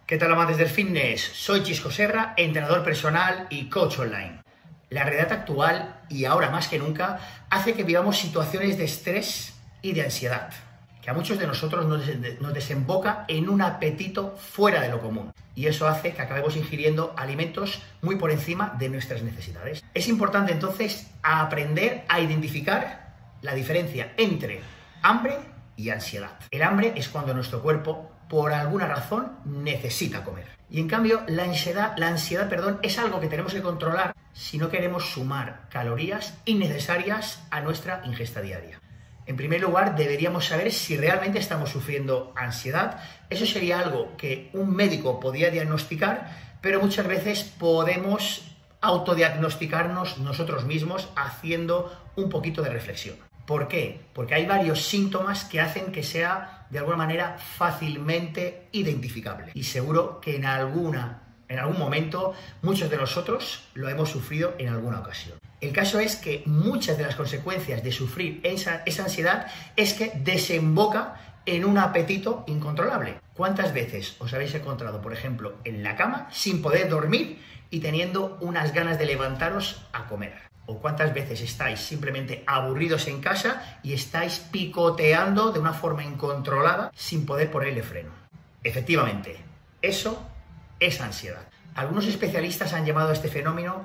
¿Qué tal, amantes del fitness? Soy Chisco Serra, entrenador personal y coach online. La realidad actual, y ahora más que nunca, hace que vivamos situaciones de estrés y de ansiedad, que a muchos de nosotros nos desemboca en un apetito fuera de lo común. Y eso hace que acabemos ingiriendo alimentos muy por encima de nuestras necesidades. Es importante entonces aprender a identificar la diferencia entre hambre y ansiedad. El hambre es cuando nuestro cuerpo, por alguna razón, necesita comer. Y en cambio, la ansiedad, es algo que tenemos que controlar si no queremos sumar calorías innecesarias a nuestra ingesta diaria. En primer lugar, deberíamos saber si realmente estamos sufriendo ansiedad. Eso sería algo que un médico podría diagnosticar, pero muchas veces podemos autodiagnosticarnos nosotros mismos haciendo un poquito de reflexión. ¿Por qué? Porque hay varios síntomas que hacen que sea de alguna manera fácilmente identificable. Y seguro que en algún momento muchos de nosotros lo hemos sufrido en alguna ocasión. El caso es que muchas de las consecuencias de sufrir esa ansiedad es que desemboca en un apetito incontrolable. ¿Cuántas veces os habéis encontrado, por ejemplo, en la cama sin poder dormir y teniendo unas ganas de levantaros a comer? ¿O cuántas veces estáis simplemente aburridos en casa y estáis picoteando de una forma incontrolada sin poder ponerle freno? Efectivamente, eso es ansiedad. Algunos especialistas han llamado a este fenómeno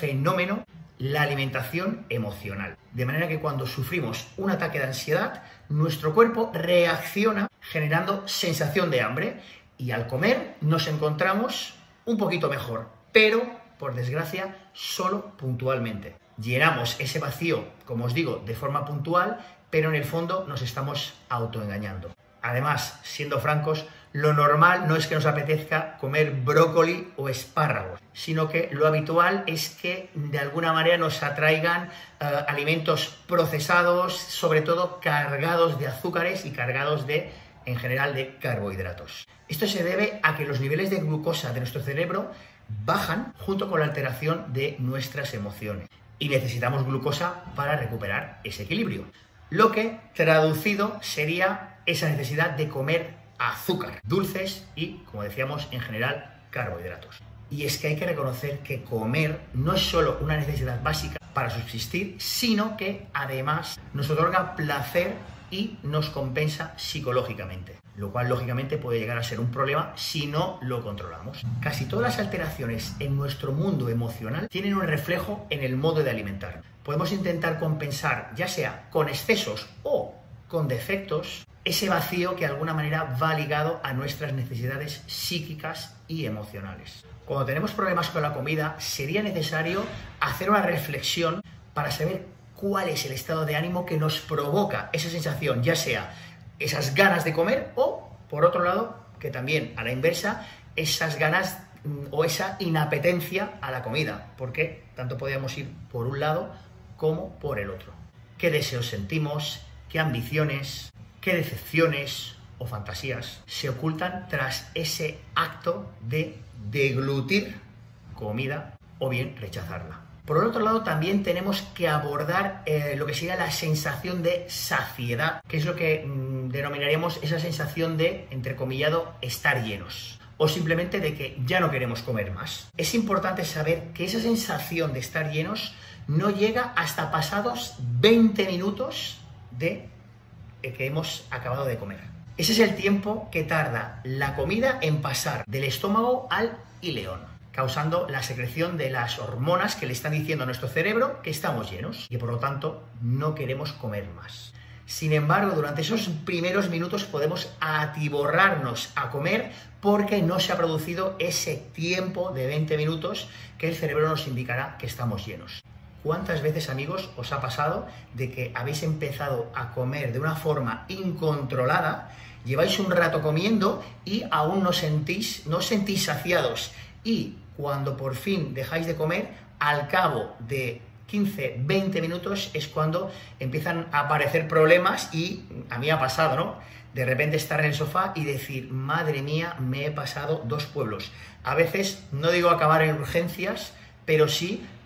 la alimentación emocional. De manera que cuando sufrimos un ataque de ansiedad, nuestro cuerpo reacciona generando sensación de hambre y al comer nos encontramos un poquito mejor, pero, por desgracia, solo puntualmente. Llenamos ese vacío, como os digo, de forma puntual, pero en el fondo nos estamos autoengañando. Además, siendo francos, lo normal no es que nos apetezca comer brócoli o espárragos, sino que lo habitual es que de alguna manera nos atraigan alimentos procesados, sobre todo cargados de azúcares y cargados en general de carbohidratos. Esto se debe a que los niveles de glucosa de nuestro cerebro bajan junto con la alteración de nuestras emociones. Y necesitamos glucosa para recuperar ese equilibrio. Lo que, traducido, sería esa necesidad de comer azúcar, dulces y, como decíamos, en general, carbohidratos. Y es que hay que reconocer que comer no es solo una necesidad básica para subsistir, sino que además nos otorga placer y nos compensa psicológicamente, lo cual lógicamente puede llegar a ser un problema si no lo controlamos. Casi todas las alteraciones en nuestro mundo emocional tienen un reflejo en el modo de alimentar. Podemos intentar compensar, ya sea con excesos o con defectos, ese vacío que de alguna manera va ligado a nuestras necesidades psíquicas y emocionales. Cuando tenemos problemas con la comida, sería necesario hacer una reflexión para saber cuál es el estado de ánimo que nos provoca esa sensación, ya sea esas ganas de comer o, por otro lado, que también a la inversa, esas ganas o esa inapetencia a la comida, porque tanto podríamos ir por un lado como por el otro. ¿Qué deseos sentimos? ¿Qué ambiciones? ¿Qué decepciones o fantasías se ocultan tras ese acto de deglutir comida o bien rechazarla? Por el otro lado, también tenemos que abordar lo que sería la sensación de saciedad, que es lo que denominaríamos esa sensación de, entrecomillado, estar llenos, o simplemente de que ya no queremos comer más. Es importante saber que esa sensación de estar llenos no llega hasta pasados 20 minutos de que hemos acabado de comer. Ese es el tiempo que tarda la comida en pasar del estómago al ileón, causando la secreción de las hormonas que le están diciendo a nuestro cerebro que estamos llenos y por lo tanto no queremos comer más. Sin embargo, durante esos primeros minutos podemos atiborrarnos a comer porque no se ha producido ese tiempo de 20 minutos que el cerebro nos indicará que estamos llenos. ¿Cuántas veces, amigos, os ha pasado de que habéis empezado a comer de una forma incontrolada, lleváis un rato comiendo y aún no os sentís saciados? Y cuando por fin dejáis de comer, al cabo de 15, 20 minutos es cuando empiezan a aparecer problemas y a mí ha pasado, ¿no? De repente estar en el sofá y decir, madre mía, me he pasado 2 pueblos. A veces, no digo acabar en urgencias, pero sí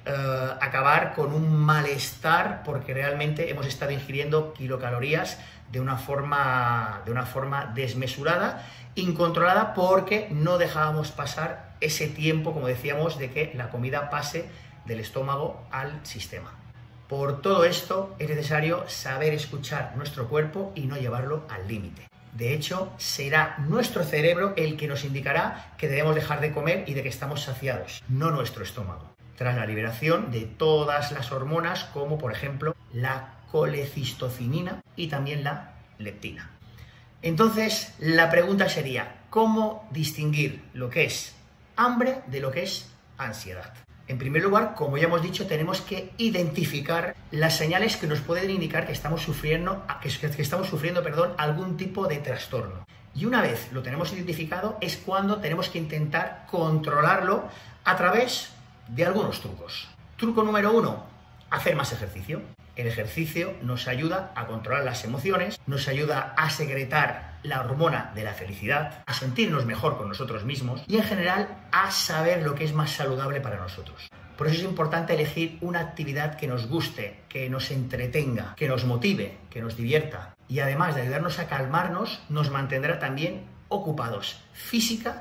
acabar con un malestar porque realmente hemos estado ingiriendo kilocalorías de una forma desmesurada, incontrolada, porque no dejábamos pasar ese tiempo, como decíamos, de que la comida pase del estómago al sistema. Por todo esto es necesario saber escuchar nuestro cuerpo y no llevarlo al límite. De hecho, será nuestro cerebro el que nos indicará que debemos dejar de comer y de que estamos saciados, no nuestro estómago, tras la liberación de todas las hormonas, como por ejemplo la colecistocinina y también la leptina. Entonces, la pregunta sería, ¿cómo distinguir lo que es hambre de lo que es ansiedad? En primer lugar, como ya hemos dicho, tenemos que identificar las señales que nos pueden indicar que estamos sufriendo, algún tipo de trastorno. Y una vez lo tenemos identificado, es cuando tenemos que intentar controlarlo a través de algunos trucos. Truco número 1, hacer más ejercicio. El ejercicio nos ayuda a controlar las emociones, nos ayuda a secretar la hormona de la felicidad, a sentirnos mejor con nosotros mismos y en general a saber lo que es más saludable para nosotros. Por eso es importante elegir una actividad que nos guste, que nos entretenga, que nos motive, que nos divierta y además de ayudarnos a calmarnos, nos mantendrá también ocupados física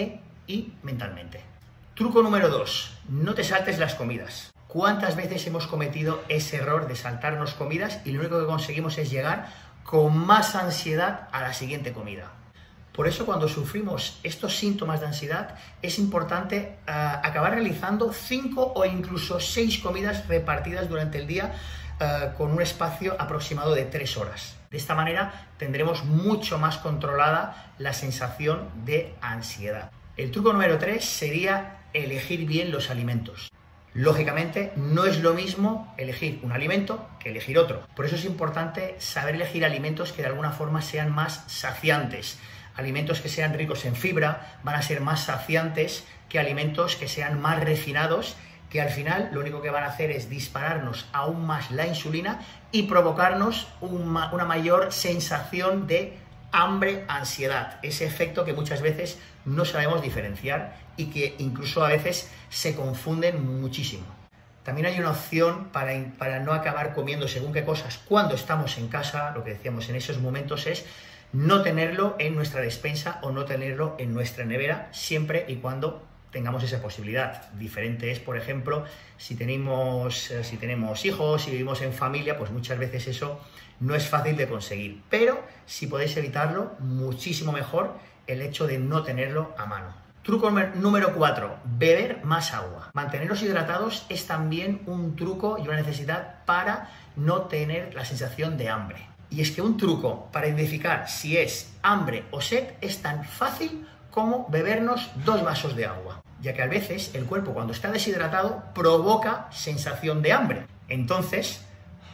y mentalmente. Truco número 2, no te saltes las comidas. ¿Cuántas veces hemos cometido ese error de saltarnos comidas y lo único que conseguimos es llegar con más ansiedad a la siguiente comida? Por eso, cuando sufrimos estos síntomas de ansiedad, es importante acabar realizando 5 o incluso 6 comidas repartidas durante el día con un espacio aproximado de 3 horas. De esta manera tendremos mucho más controlada la sensación de ansiedad. El truco número 3 sería elegir bien los alimentos. Lógicamente, no es lo mismo elegir un alimento que elegir otro. Por eso es importante saber elegir alimentos que de alguna forma sean más saciantes. Alimentos que sean ricos en fibra van a ser más saciantes que alimentos que sean más refinados, que al final lo único que van a hacer es dispararnos aún más la insulina y provocarnos una mayor sensación de hambre, ansiedad, ese efecto que muchas veces no sabemos diferenciar y que incluso a veces se confunden muchísimo. También hay una opción para no acabar comiendo según qué cosas cuando estamos en casa. Lo que decíamos en esos momentos es no tenerlo en nuestra despensa o no tenerlo en nuestra nevera siempre y cuando tengamos esa posibilidad. Diferente es, por ejemplo, si tenemos hijos, si vivimos en familia, pues muchas veces eso no es fácil de conseguir. Pero si podéis evitarlo, muchísimo mejor el hecho de no tenerlo a mano. Truco número 4, beber más agua. Mantenerlos hidratados es también un truco y una necesidad para no tener la sensación de hambre. Y es que un truco para identificar si es hambre o sed es tan fácil como bebernos 2 vasos de agua, ya que a veces el cuerpo cuando está deshidratado provoca sensación de hambre. Entonces,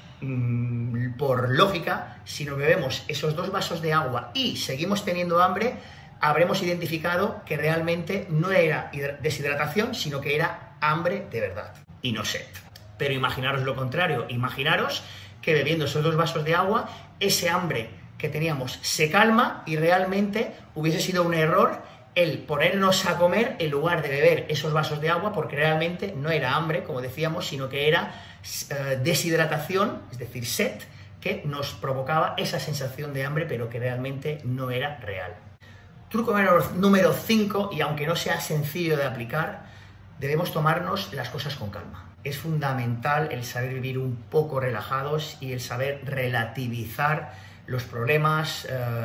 por lógica, si nos bebemos esos 2 vasos de agua y seguimos teniendo hambre, habremos identificado que realmente no era deshidratación, sino que era hambre de verdad y no sed. Pero imaginaros lo contrario, imaginaros que bebiendo esos 2 vasos de agua, ese hambre que teníamos se calma y realmente hubiese sido un error el ponernos a comer en lugar de beber esos vasos de agua, porque realmente no era hambre, como decíamos, sino que era deshidratación, es decir, sed, que nos provocaba esa sensación de hambre, pero que realmente no era real. Truco número 5, y aunque no sea sencillo de aplicar, debemos tomarnos las cosas con calma. Es fundamental el saber vivir un poco relajados y el saber relativizar los problemas,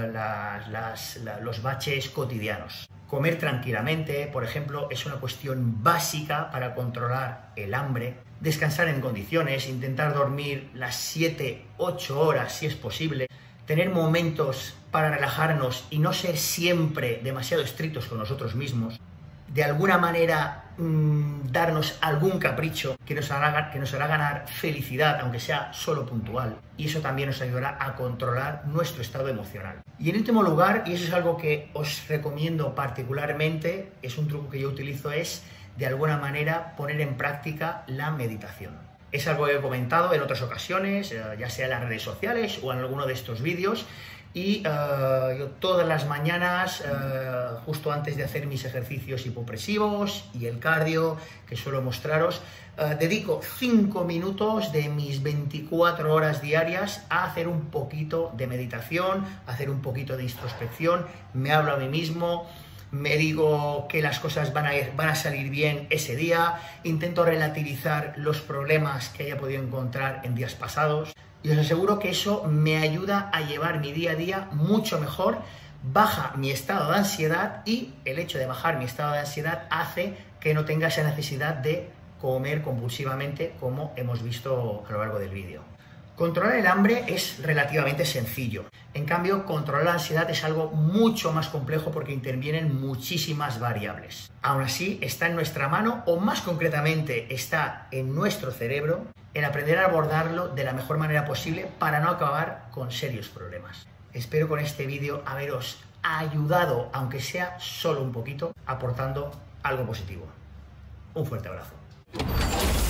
los baches cotidianos. Comer tranquilamente, por ejemplo, es una cuestión básica para controlar el hambre. Descansar en condiciones, intentar dormir las 7-8 horas si es posible. Tener momentos para relajarnos y no ser siempre demasiado estrictos con nosotros mismos. De alguna manera darnos algún capricho que nos hará ganar felicidad, aunque sea solo puntual. Y eso también nos ayudará a controlar nuestro estado emocional. Y en último lugar, y eso es algo que os recomiendo particularmente, es un truco que yo utilizo, es de alguna manera poner en práctica la meditación. Es algo que he comentado en otras ocasiones, ya sea en las redes sociales o en alguno de estos vídeos, Y yo todas las mañanas, justo antes de hacer mis ejercicios hipopresivos y el cardio, que suelo mostraros, dedico 5 minutos de mis 24 horas diarias a hacer un poquito de meditación, a hacer un poquito de introspección. Me hablo a mí mismo, me digo que las cosas van a salir bien ese día, intento relativizar los problemas que haya podido encontrar en días pasados. Y os aseguro que eso me ayuda a llevar mi día a día mucho mejor, baja mi estado de ansiedad y el hecho de bajar mi estado de ansiedad hace que no tenga esa necesidad de comer compulsivamente como hemos visto a lo largo del vídeo. Controlar el hambre es relativamente sencillo. En cambio, controlar la ansiedad es algo mucho más complejo porque intervienen muchísimas variables. Aún así, está en nuestra mano, o más concretamente está en nuestro cerebro, el aprender a abordarlo de la mejor manera posible para no acabar con serios problemas. Espero con este vídeo haberos ayudado, aunque sea solo un poquito, aportando algo positivo. Un fuerte abrazo.